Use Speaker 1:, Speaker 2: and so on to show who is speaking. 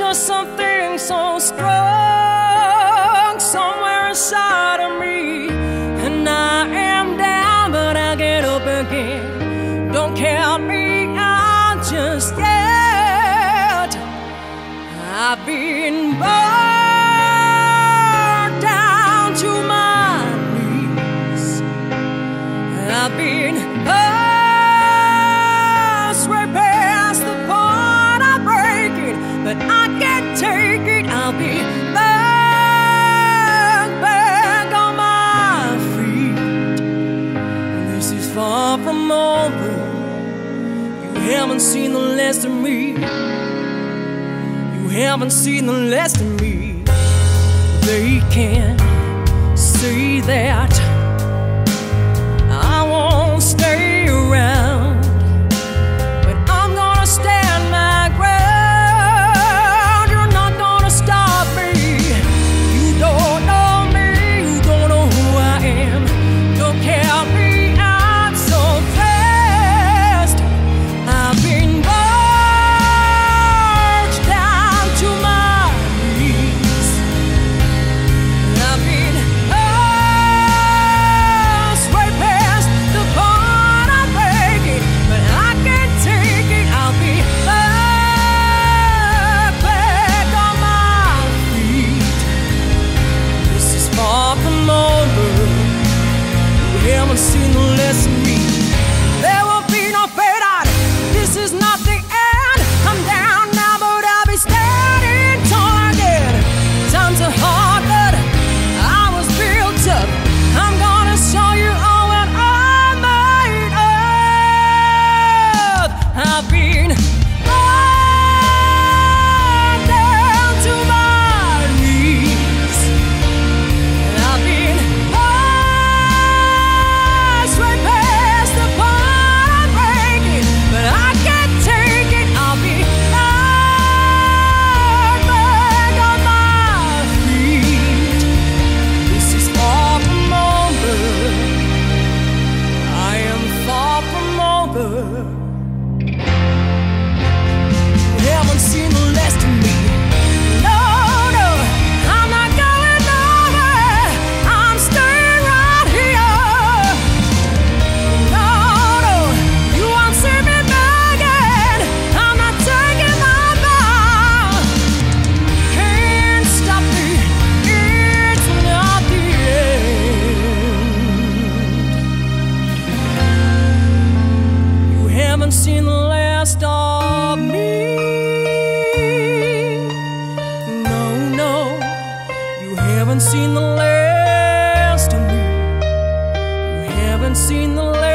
Speaker 1: just something so strong somewhere inside of me. And I am down, but I'll get up again. Don't count me out just yet. I've been burned down to my knees. I've been passed way past the point of breaking, but I can't take it. I'll be back on my feet. This is far from over. You haven't seen the last of me. You haven't seen the last of me. They can't say that I won't stay around, but I'm gonna stand my ground. You're not gonna stop me. You don't know me, you don't know who I am. Don't count me out so fast. I've been marched down to my knees. I've been passed way past the point of breaking, but I can't take it. I'll be back on my feet. This is far from over. You haven't seen the last of me. There will be no fade out. This is not the end. I'm down now, but I'll be standing tall again. Times are hard, but I was built up. I'm gonna show you all what I'm made of. I've been brought down to my knees. I've been passed way past the point of breaking, but I can't take it. I'll be back on my feet. This is far from over. I am far from over. You haven't seen the last of me. No, no, I'm not going nowhere. I'm staying right here. No, no, you won't see me begging. I'm not taking my bow. Can't stop me. It's not the end. You haven't seen the last of me. No, no, you haven't seen the last of me. You haven't seen the last.